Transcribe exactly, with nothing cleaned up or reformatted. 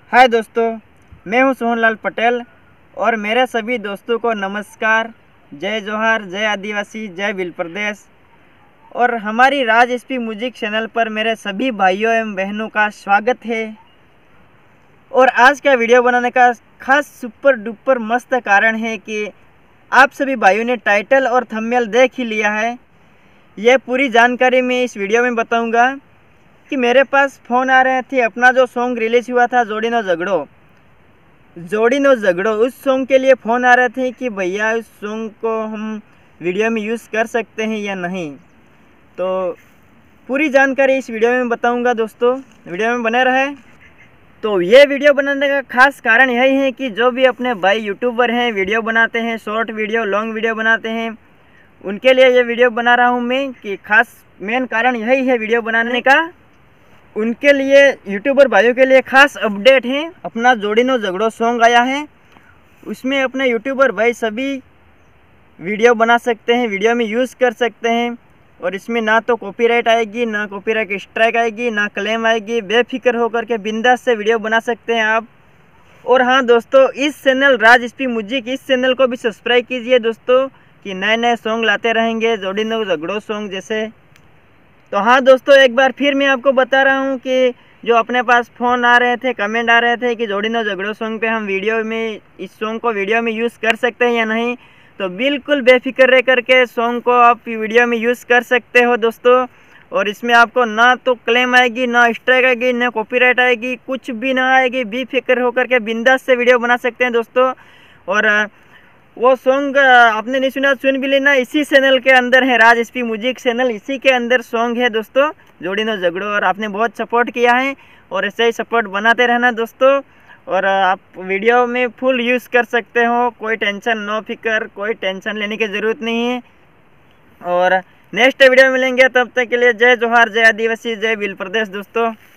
हाय दोस्तों, मैं हूं सोहनलाल पटेल और मेरे सभी दोस्तों को नमस्कार। जय जोहार, जय आदिवासी, जय भील प्रदेश। और हमारी राज एसपी म्यूजिक चैनल पर मेरे सभी भाइयों एवं बहनों का स्वागत है। और आज का वीडियो बनाने का खास सुपर डुपर मस्त कारण है कि आप सभी भाइयों ने टाइटल और थंबनेल देख ही लिया है। यह पूरी जानकारी मैं इस वीडियो में बताऊंगा कि मेरे पास फ़ोन आ रहे थे। अपना जो सॉन्ग रिलीज़ हुआ था जोड़ी नो झगड़ो जोड़ी नो झगड़ो उस सॉन्ग के लिए फ़ोन आ रहे थे कि भैया उस सॉन्ग को हम वीडियो में यूज़ कर सकते हैं या नहीं। तो पूरी जानकारी इस वीडियो में बताऊंगा दोस्तों, वीडियो में बने रहे। तो ये वीडियो बनाने का खास कारण यही है कि जो भी अपने भाई यूट्यूबर हैं, वीडियो बनाते हैं, शॉर्ट वीडियो, लॉन्ग वीडियो बनाते हैं, उनके लिए ये वीडियो बना रहा हूँ मैं। कि खास मेन कारण यही है वीडियो बनाने का। उनके लिए, यूट्यूबर भाइयों के लिए खास अपडेट है। अपना जोड़ी नो झगड़ो सॉन्ग आया है, उसमें अपने यूट्यूबर भाई सभी वीडियो बना सकते हैं, वीडियो में यूज़ कर सकते हैं। और इसमें ना तो कॉपीराइट आएगी, ना कॉपीराइट स्ट्राइक आएगी, ना क्लेम आएगी। बेफिक्र होकर के बिंदास से वीडियो बना सकते हैं आप। और हाँ दोस्तों, इस चैनल राज एसपी म्यूजिक, इस चैनल को भी सब्सक्राइब कीजिए दोस्तों, कि नए नए सॉन्ग लाते रहेंगे, जोड़ी नो झगड़ो सॉन्ग जैसे। तो हाँ दोस्तों, एक बार फिर मैं आपको बता रहा हूँ कि जो अपने पास फ़ोन आ रहे थे, कमेंट आ रहे थे कि जोड़ी नो झगड़ो सॉन्ग पे हम वीडियो में, इस सॉन्ग को वीडियो में यूज़ कर सकते हैं या नहीं। तो बिल्कुल बेफिक्र रह करके सॉन्ग को आप वीडियो में यूज़ कर सकते हो दोस्तों। और इसमें आपको ना तो क्लेम आएगी, ना स्ट्राइक आएगी, ना कॉपीराइट आएगी, कुछ भी ना आएगी। बेफिक्र होकर के बिंदास से वीडियो बना सकते हैं दोस्तों। और वो सॉन्ग आपने नहीं सुना, सुन भी लेना। इसी चैनल के अंदर है, राज एसपी म्यूजिक चैनल, इसी के अंदर सॉन्ग है दोस्तों, जोड़ी नो झगड़ो। और आपने बहुत सपोर्ट किया है और ऐसे ही सपोर्ट बनाते रहना दोस्तों। और आप वीडियो में फुल यूज़ कर सकते हो, कोई टेंशन, नो फिक्र, कोई टेंशन लेने की ज़रूरत नहीं है। और नेक्स्ट वीडियो मिलेंगे, तब तक के लिए जय जोहार, जय आदिवासी, जय भील प्रदेश दोस्तों।